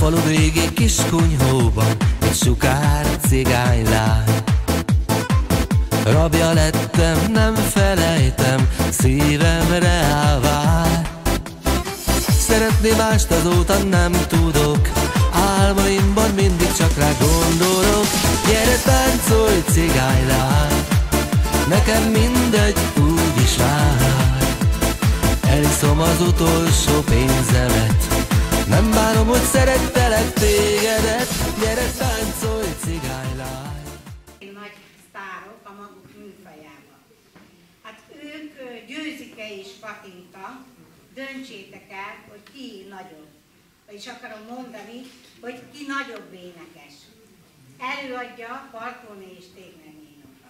falu végi kis kunyhóban egy sukár cigánylány. Rabja lettem, nem felejtem, szívemre állvár. Szeretni mást azóta nem tudok, álmaimban mindig csak rá gondolok. Gyere táncolj, cigánylány, nekem mindegy, úgyis vár. Eliszom az utolsó pénzemet, nem bánom, hogy szerettelek tégedet. Gyere táncolj, cigánylány. Nagy sztárok a maguk műfajában. Hát ők Győzike és Katinka, döntsétek el, hogy ki nagyobb. Vagyis akarom mondani, hogy ki nagyobb énekes. Előadja Falkóné és Tégnené Nóra.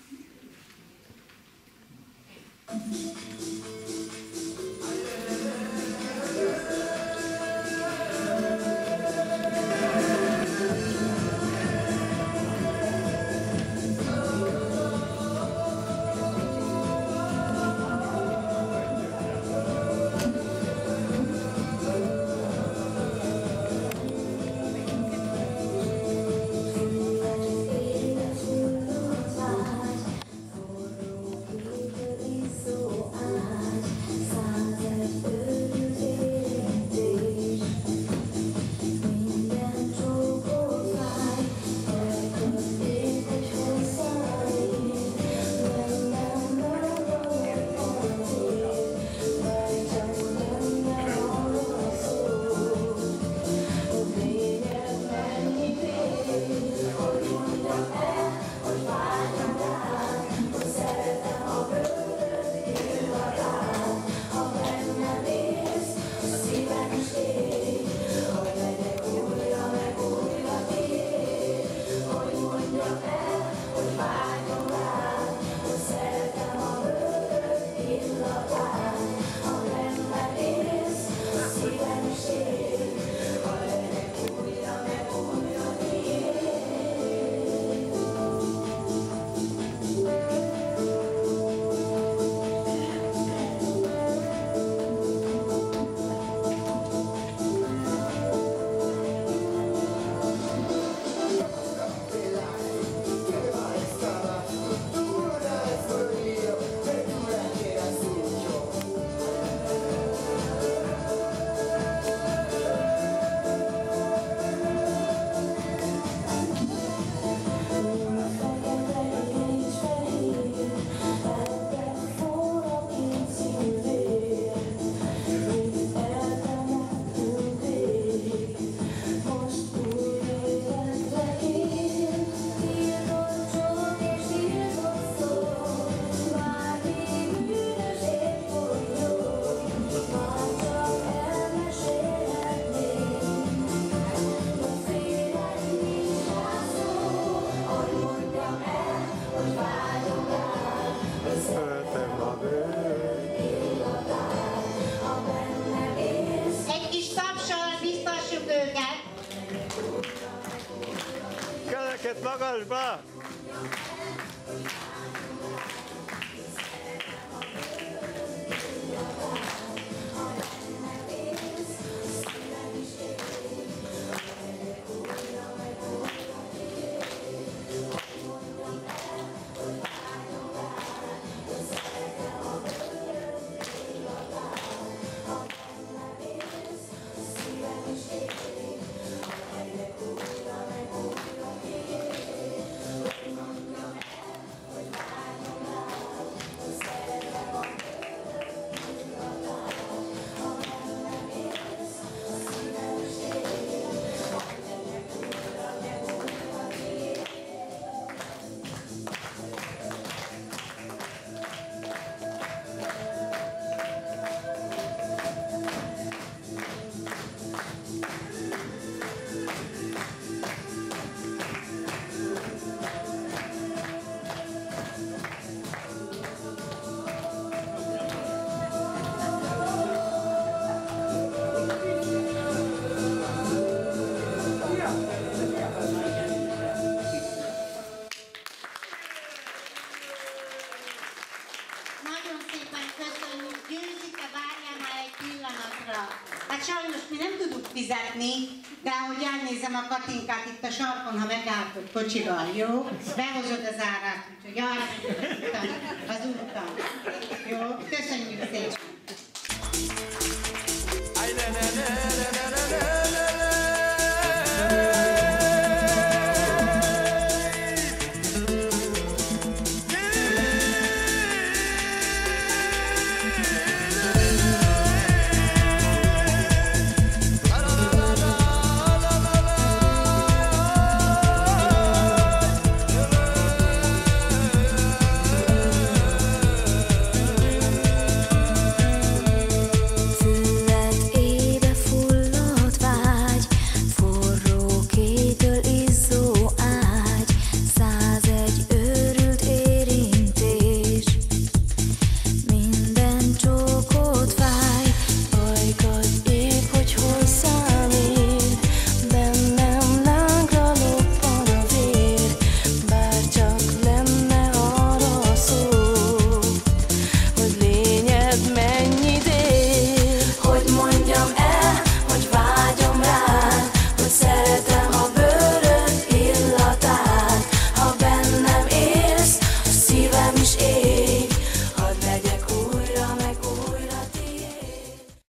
Magasba! Hát sajnos mi nem tudunk fizetni, De ahogy elnézem a Katinkát itt a sarkon, ha megálltott kocsival, jó? Behozod az árát, úgyhogy arra az úton. Jó? Köszönjük szépen!